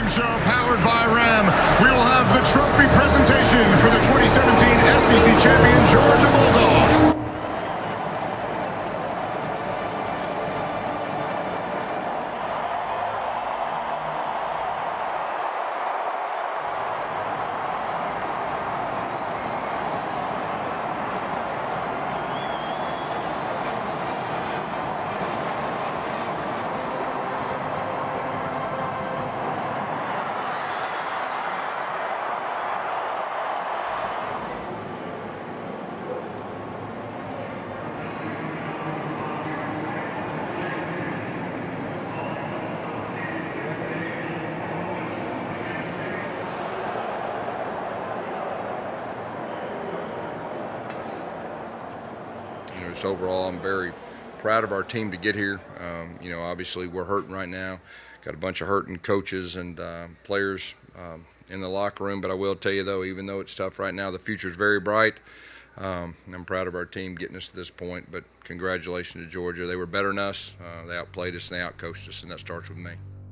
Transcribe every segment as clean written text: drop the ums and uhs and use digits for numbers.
halftime show powered by Ram. We will have the trophy presentation for the 2017 SEC champion Georgia Bulldogs. Overall, I'm very proud of our team to get here. Obviously we're hurting right now. Got a bunch of hurting coaches and players in the locker room, but I will tell you though, even though it's tough right now, the future is very bright. I'm proud of our team getting us to this point, but congratulations to Georgia. They were better than us. They outplayed us and they outcoached us, and that starts with me.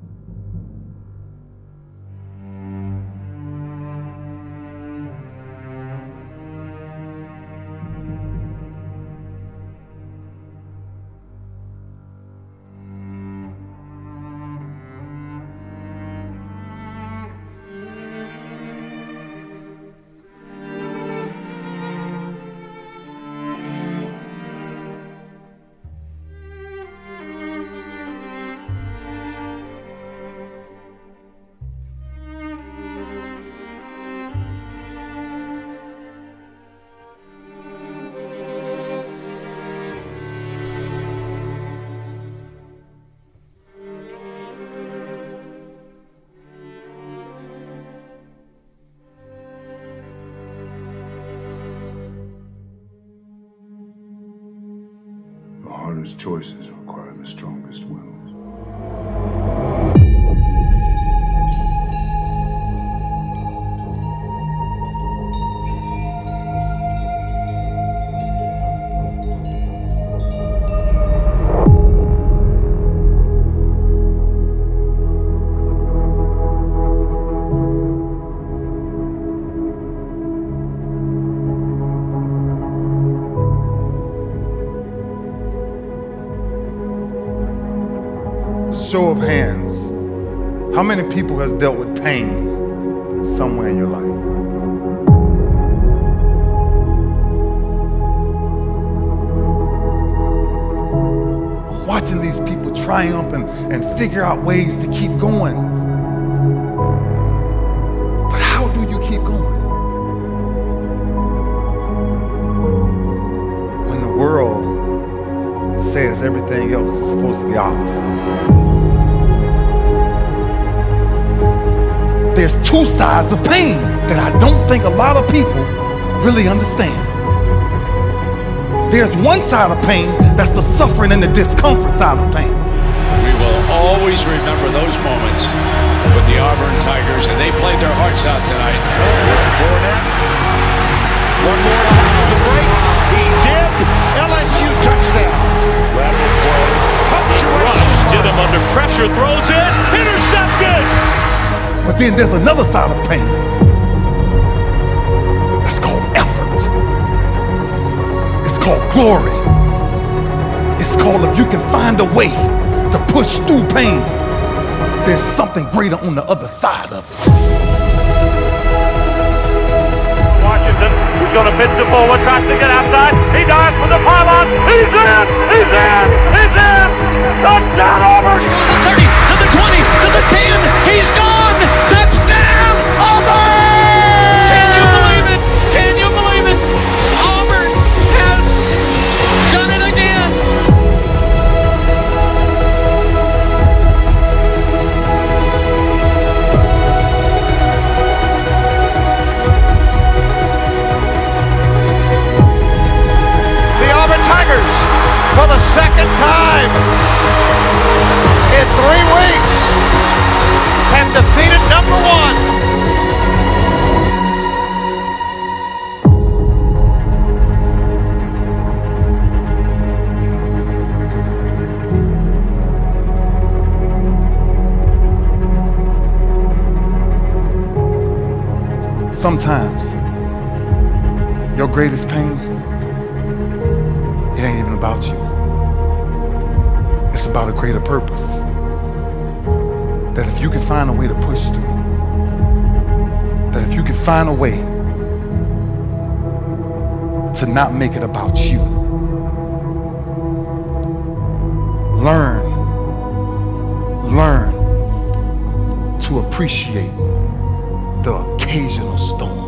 The hardest choices require the strongest wills. Show of hands, how many people has dealt with pain somewhere in your life? I'm watching these people triumph and figure out ways to keep going. But how do you keep going? When the world says everything else is supposed to be opposite. There's two sides of pain that I don't think a lot of people really understand. There's one side of pain that's the suffering and the discomfort side of pain. We will always remember those moments with the Auburn Tigers, and they played their hearts out tonight. One more time to the break. He did. LSU touchdown. Lateral play. Rush did him under pressure. Throws it. Intercepted. But then there's another side of pain. That's called effort. It's called glory. It's called if you can find a way to push through pain, there's something greater on the other side of it. Washington, who's going to pitch the forward, tries to get outside. He dives for the pylon. He's in! He's in! He's in! Touchdown Auburn! To the 30, to the 20, to the 10. He's gone! Touchdown Auburn! Can you believe it? Can you believe it? Auburn has done it again! The Auburn Tigers, for the second time in 3 weeks, have sometimes your greatest pain, it ain't even about you. It's about a greater purpose. That if you can find a way to push through, that if you can find a way to not make it about you, learn to appreciate the occasional storm.